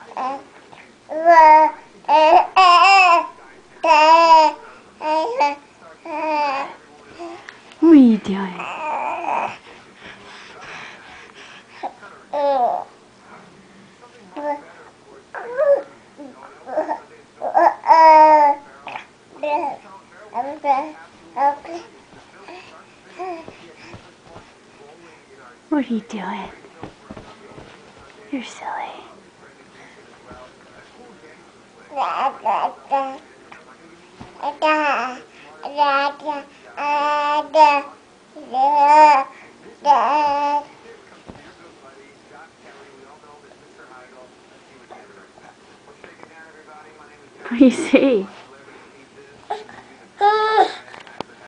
What are you doing? What are you doing? You're silly. What do you see?